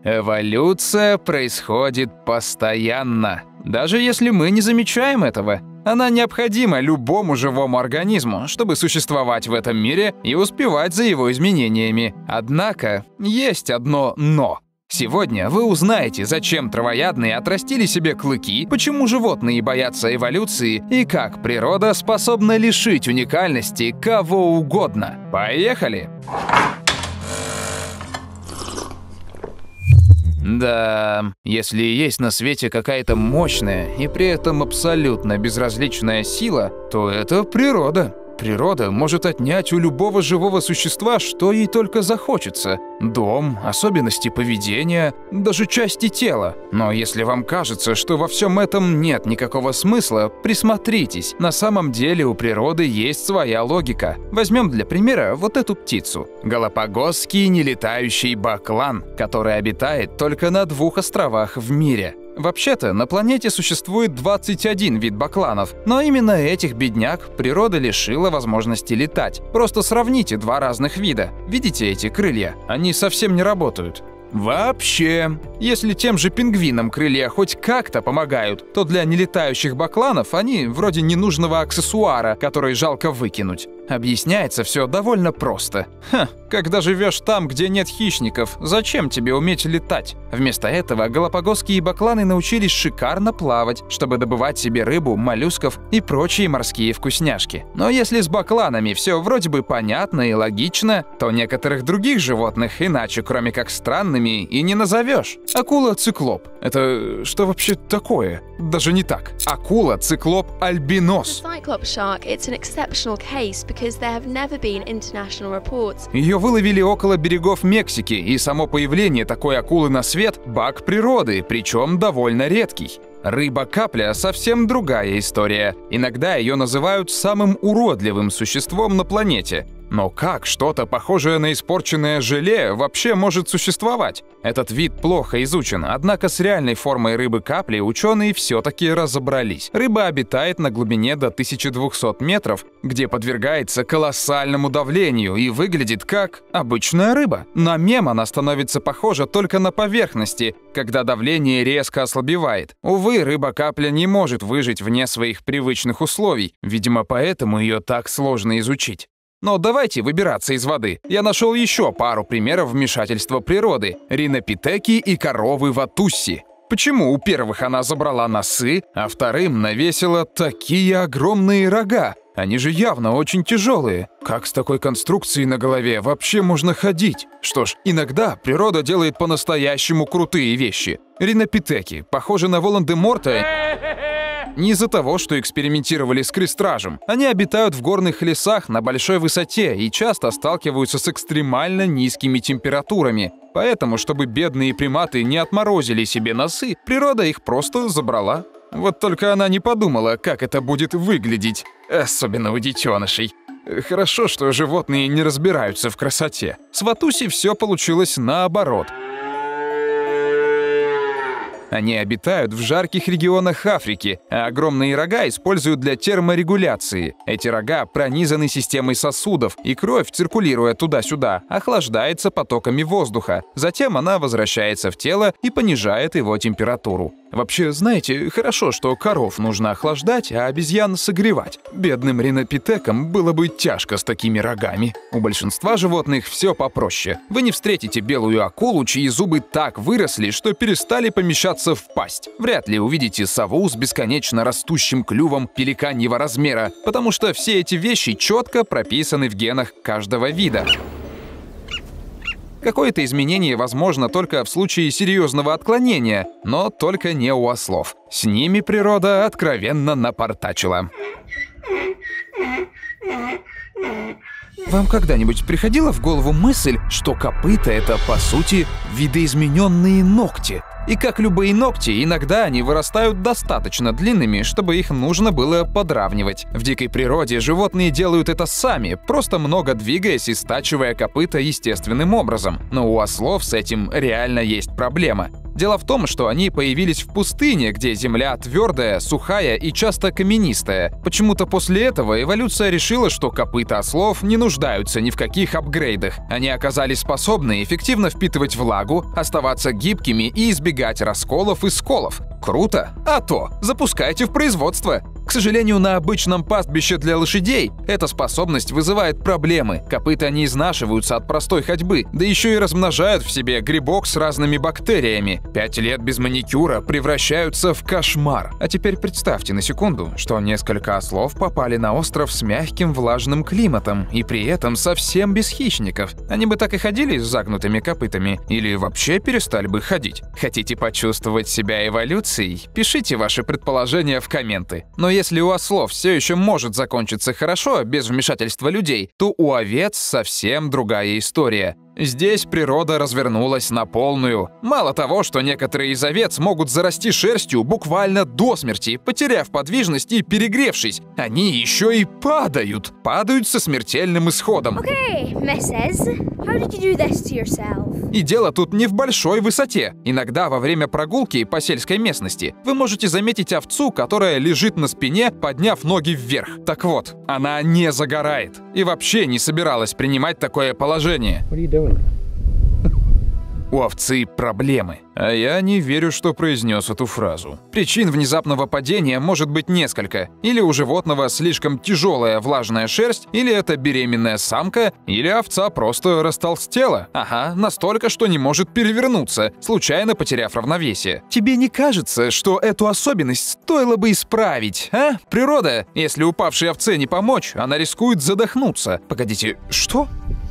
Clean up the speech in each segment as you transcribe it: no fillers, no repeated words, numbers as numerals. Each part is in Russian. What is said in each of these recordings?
Эволюция происходит постоянно, даже если мы не замечаем этого. Она необходима любому живому организму, чтобы существовать в этом мире и успевать за его изменениями. Однако есть одно «но». Сегодня вы узнаете, зачем травоядные отрастили себе клыки, почему животные боятся эволюции и как природа способна лишить уникальности кого угодно. Поехали! Да, если есть на свете какая-то мощная и при этом абсолютно безразличная сила, то это природа. Природа может отнять у любого живого существа, что ей только захочется. Дом, особенности поведения, даже части тела. Но если вам кажется, что во всем этом нет никакого смысла, присмотритесь. На самом деле у природы есть своя логика. Возьмем для примера вот эту птицу. Галапагосский нелетающий баклан, который обитает только на 2 островах в мире. Вообще-то, на планете существует 21 вид бакланов, но именно этих бедняк природа лишила возможности летать. Просто сравните 2 разных вида. Видите эти крылья? Они совсем не работают. Вообще. Если тем же пингвинам крылья хоть как-то помогают, то для нелетающих бакланов они вроде ненужного аксессуара, который жалко выкинуть. Объясняется все довольно просто. Когда живешь там, где нет хищников, зачем тебе уметь летать? Вместо этого галапагосские бакланы научились шикарно плавать, чтобы добывать себе рыбу, моллюсков и прочие морские вкусняшки. Но если с бакланами все вроде бы понятно и логично, то некоторых других животных иначе, кроме как странными, и не назовешь. Акула-циклоп. Это что вообще такое? Даже не так. Акула-циклоп-альбинос. Ее выловили около берегов Мексики, и само появление такой акулы на свет – баг природы, причем довольно редкий. Рыба-капля – совсем другая история. Иногда ее называют самым уродливым существом на планете. Но как что-то похожее на испорченное желе вообще может существовать? Этот вид плохо изучен, однако с реальной формой рыбы-капли ученые все-таки разобрались. Рыба обитает на глубине до 1200 метров, где подвергается колоссальному давлению и выглядит как обычная рыба. На мем она становится похожа только на поверхности, когда давление резко ослабевает. Увы, рыба-капля не может выжить вне своих привычных условий, видимо, поэтому ее так сложно изучить. Но давайте выбираться из воды. Я нашел еще пару примеров вмешательства природы – ринопитеки и коровы Ватусси. Почему у первых она забрала носы, а вторым навесила такие огромные рога? Они же явно очень тяжелые. Как с такой конструкцией на голове вообще можно ходить? Что ж, иногда природа делает по-настоящему крутые вещи. Ринопитеки похожи на Волан-де-Морта не из-за того, что экспериментировали с крестражем. Они обитают в горных лесах на большой высоте и часто сталкиваются с экстремально низкими температурами. Поэтому, чтобы бедные приматы не отморозили себе носы, природа их просто забрала. Вот только она не подумала, как это будет выглядеть, особенно у детенышей. Хорошо, что животные не разбираются в красоте. С Ватусси все получилось наоборот. Они обитают в жарких регионах Африки, а огромные рога используют для терморегуляции. Эти рога пронизаны системой сосудов, и кровь, циркулируя туда-сюда, охлаждается потоками воздуха. Затем она возвращается в тело и понижает его температуру. Вообще, знаете, хорошо, что коров нужно охлаждать, а обезьян согревать. Бедным ринопитекам было бы тяжко с такими рогами. У большинства животных все попроще. Вы не встретите белую акулу, чьи зубы так выросли, что перестали помещаться в пасть. Вряд ли увидите сову с бесконечно растущим клювом пеликаньего размера, потому что все эти вещи четко прописаны в генах каждого вида. Какое-то изменение возможно только в случае серьезного отклонения, но только не у ослов. С ними природа откровенно напортачила. Вам когда-нибудь приходила в голову мысль, что копыта — это, по сути, видоизмененные ногти? И как любые ногти, иногда они вырастают достаточно длинными, чтобы их нужно было подравнивать. В дикой природе животные делают это сами, просто много двигаясь и стачивая копыта естественным образом. Но у ослов с этим реально есть проблема. Дело в том, что они появились в пустыне, где земля твердая, сухая и часто каменистая. Почему-то после этого эволюция решила, что копыта ослов не нуждаются ни в каких апгрейдах. Они оказались способны эффективно впитывать влагу, оставаться гибкими и избегать расколов и сколов. Круто! А то! Запускайте в производство! К сожалению, на обычном пастбище для лошадей эта способность вызывает проблемы. Копыта не изнашиваются от простой ходьбы, да еще и размножают в себе грибок с разными бактериями. 5 лет без маникюра превращаются в кошмар. А теперь представьте на секунду, что несколько ослов попали на остров с мягким влажным климатом и при этом совсем без хищников. Они бы так и ходили с загнутыми копытами или вообще перестали бы ходить. Хотите почувствовать себя эволюцией? Пишите ваши предположения в комменты. Но если у ослов все еще может закончиться хорошо, без вмешательства людей, то у овец совсем другая история. Здесь природа развернулась на полную. Мало того, что некоторые из овец могут зарасти шерстью буквально до смерти, потеряв подвижность и перегревшись, они еще и падают. Падают со смертельным исходом. Okay, Mrs. How did you do this to yourself? И дело тут не в большой высоте. Иногда во время прогулки по сельской местности вы можете заметить овцу, которая лежит на спине, подняв ноги вверх. Так вот, она не загорает и вообще не собиралась принимать такое положение. У овцы проблемы. А я не верю, что произнес эту фразу. Причин внезапного падения может быть несколько. Или у животного слишком тяжелая влажная шерсть, или это беременная самка, или овца просто растолстела. Ага, настолько, что не может перевернуться, случайно потеряв равновесие. Тебе не кажется, что эту особенность стоило бы исправить, а? Природа, если упавшей овце не помочь, она рискует задохнуться. Погодите, что?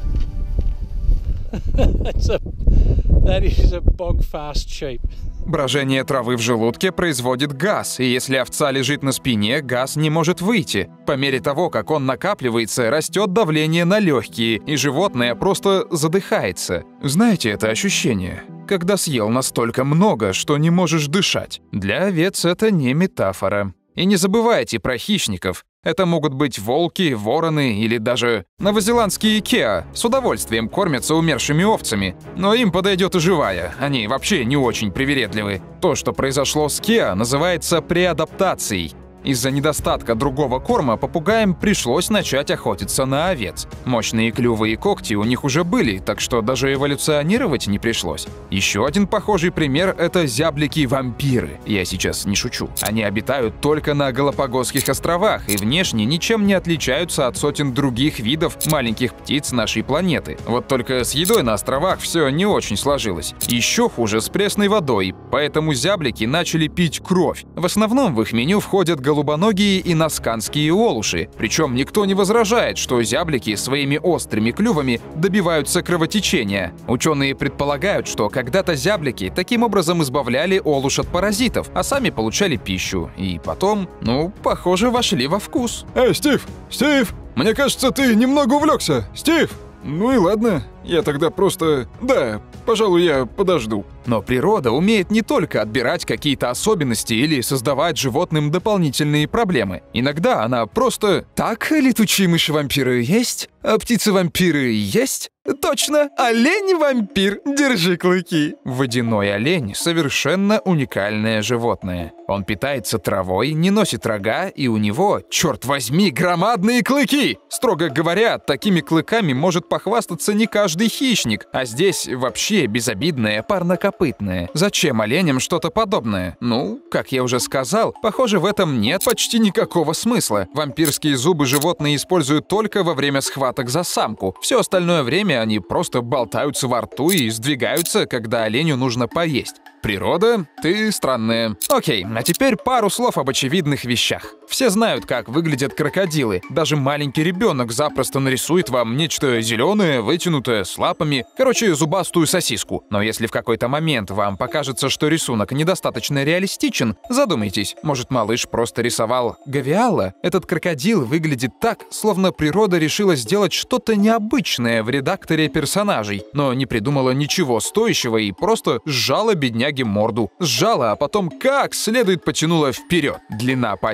That is a bog-fast sheep. Брожение травы в желудке производит газ, и если овца лежит на спине, газ не может выйти. По мере того, как он накапливается, растет давление на легкие, и животное просто задыхается. Знаете это ощущение? Когда съел настолько много, что не можешь дышать. Для овец это не метафора. И не забывайте про хищников. Это могут быть волки, вороны или даже новозеландские кеа. С удовольствием кормятся умершими овцами. Но им подойдет и живая. Они вообще не очень привередливы. То, что произошло с кеа, называется преадаптацией. Из-за недостатка другого корма попугаям пришлось начать охотиться на овец. Мощные клювы и когти у них уже были, так что даже эволюционировать не пришлось. Еще один похожий пример – это зяблики-вампиры. Я сейчас не шучу. Они обитают только на Галапагосских островах и внешне ничем не отличаются от сотен других видов маленьких птиц нашей планеты. Вот только с едой на островах все не очень сложилось. Еще хуже с пресной водой, поэтому зяблики начали пить кровь. В основном в их меню входят голубоногие и насканские олуши. Причем никто не возражает, что зяблики своими острыми клювами добиваются кровотечения. Ученые предполагают, что когда-то зяблики таким образом избавляли олуш от паразитов, а сами получали пищу. И потом, похоже, вошли во вкус. Эй, Стив! Стив! Мне кажется, ты немного увлекся. Стив! Ну и ладно, я тогда просто... Да, пожалуй, я подожду. Но природа умеет не только отбирать какие-то особенности или создавать животным дополнительные проблемы. Иногда она просто... Так, летучие мыши-вампиры есть? А птицы-вампиры есть? Точно, олень-вампир, держи клыки. Водяной олень – совершенно уникальное животное. Он питается травой, не носит рога, и у него, черт возьми, громадные клыки! Строго говоря, такими клыками может похвастаться не каждый хищник, а здесь вообще безобидное парнокопытное. Зачем оленям что-то подобное? Как я уже сказал, похоже, в этом нет почти никакого смысла. Вампирские зубы животные используют только во время схваток за самку. Все остальное время они просто болтаются во рту и сдвигаются, когда оленю нужно поесть. Природа, ты странная. Окей, а теперь пару слов об очевидных вещах. Все знают, как выглядят крокодилы. Даже маленький ребенок запросто нарисует вам нечто зеленое, вытянутое, с лапами. Короче, зубастую сосиску. Но если в какой-то момент вам покажется, что рисунок недостаточно реалистичен, задумайтесь, может, малыш просто рисовал гавиала? Этот крокодил выглядит так, словно природа решила сделать что-то необычное в редакторе персонажей, но не придумала ничего стоящего и просто сжала бедняги морду. Сжала, а потом как следует потянула вперед. Длина пасти гавиала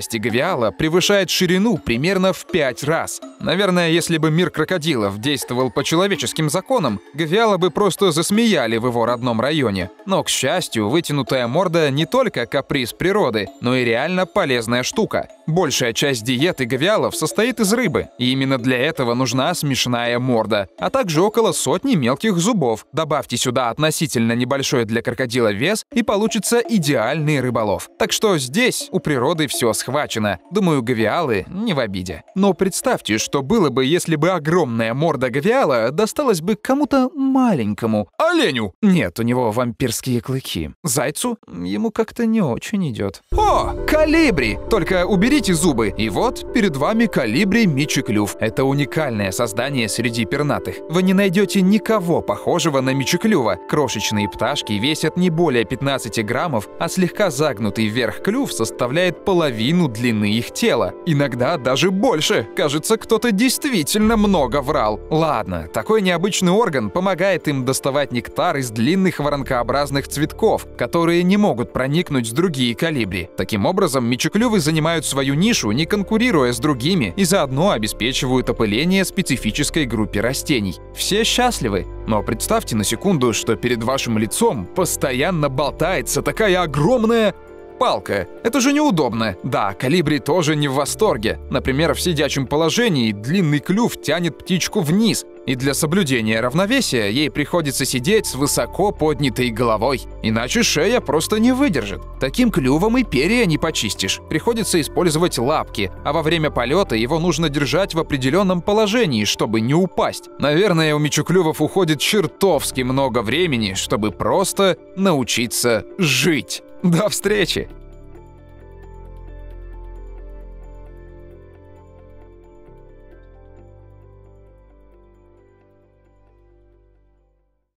гавиала превышает ширину примерно в 5 раз. Наверное, если бы мир крокодилов действовал по человеческим законам, гавиала бы просто засмеяли в его родном районе. Но, к счастью, вытянутая морда не только каприз природы, но и реально полезная штука. Большая часть диеты гавиалов состоит из рыбы, и именно для этого нужна смешная морда, а также около сотни мелких зубов. Добавьте сюда относительно небольшой для крокодила вес, и получится идеальный рыболов. Так что здесь у природы все схвачено. Думаю, гавиалы не в обиде. Но представьте, что было бы, если бы огромная морда гавиала досталась бы кому-то маленькому. Оленю! Нет, у него вампирские клыки. Зайцу? Ему как-то не очень идет. О, колибри! Только уберите зубы, и вот перед вами колибри мечеклюв. Это уникальное создание среди пернатых. Вы не найдете никого похожего на мечеклюва. Крошечные пташки весят не более 15 граммов, а слегка загнутый вверх клюв составляет половину длины их тела. Иногда даже больше. Кажется, кто-то действительно много врал. Ладно, такой необычный орган помогает им доставать нектар из длинных воронкообразных цветков, которые не могут проникнуть в другие колибри. Таким образом, мечеклювы занимают свою нишу, не конкурируя с другими, и заодно обеспечивают опыление специфической группе растений. Все счастливы. Но представьте на секунду, что перед вашим лицом постоянно болтается такая огромная палка. Это же неудобно. Да, колибри тоже не в восторге. Например, в сидячем положении длинный клюв тянет птичку вниз, и для соблюдения равновесия ей приходится сидеть с высоко поднятой головой. Иначе шея просто не выдержит. Таким клювом и перья не почистишь. Приходится использовать лапки, а во время полета его нужно держать в определенном положении, чтобы не упасть. Наверное, у мечеклювов уходит чертовски много времени, чтобы просто научиться жить. До встречи!